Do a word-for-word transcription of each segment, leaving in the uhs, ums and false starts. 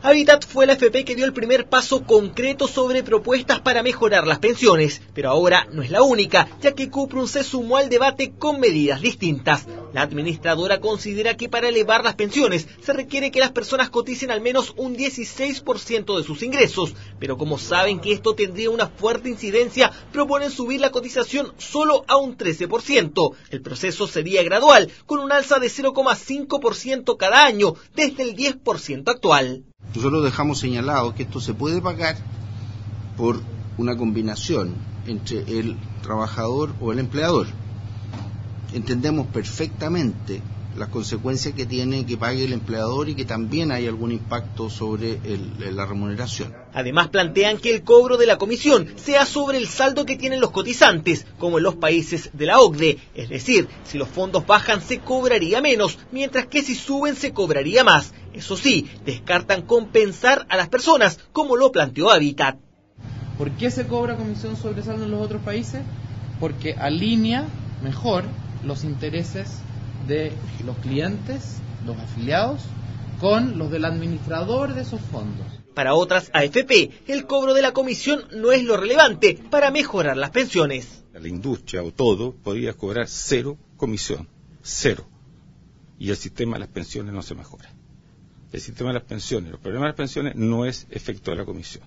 Habitat fue la A F P que dio el primer paso concreto sobre propuestas para mejorar las pensiones, pero ahora no es la única, ya que Cuprum se sumó al debate con medidas distintas. La administradora considera que para elevar las pensiones se requiere que las personas coticen al menos un dieciséis por ciento de sus ingresos, pero como saben que esto tendría una fuerte incidencia, proponen subir la cotización solo a un trece por ciento. El proceso sería gradual, con un alza de cero coma cinco por ciento cada año, desde el diez por ciento actual. Nosotros dejamos señalado que esto se puede pagar por una combinación entre el trabajador o el empleador. Entendemos perfectamente las consecuencias que tiene que pague el empleador y que también hay algún impacto sobre el, la remuneración. Además plantean que el cobro de la comisión sea sobre el saldo que tienen los cotizantes, como en los países de la O C D E, es decir, si los fondos bajan se cobraría menos, mientras que si suben se cobraría más. Eso sí, descartan compensar a las personas, como lo planteó Habitat. ¿Por qué se cobra comisión sobre saldo en los otros países? Porque alinea mejor los intereses de los clientes, los afiliados, con los del administrador de esos fondos. Para otras A F P, el cobro de la comisión no es lo relevante para mejorar las pensiones. La industria o todo podría cobrar cero comisión, cero. Y el sistema de las pensiones no se mejora. El sistema de las pensiones, los problemas de las pensiones no es efecto de la comisión.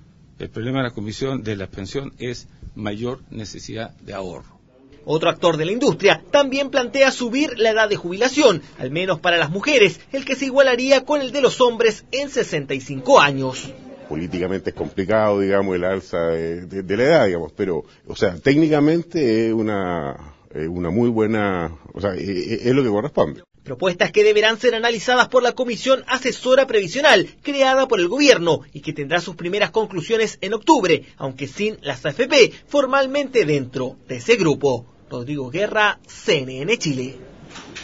El problema de la comisión de la pensión es mayor necesidad de ahorro. Otro actor de la industria también plantea subir la edad de jubilación, al menos para las mujeres, el que se igualaría con el de los hombres en sesenta y cinco años. Políticamente es complicado, digamos, el alza de, de, de la edad, digamos, pero, o sea, técnicamente es una, es una muy buena, o sea, es, es lo que corresponde. Propuestas que deberán ser analizadas por la Comisión Asesora Previsional, creada por el gobierno, y que tendrá sus primeras conclusiones en octubre, aunque sin las A F P formalmente dentro de ese grupo. Rodrigo Guerra, C N N Chile.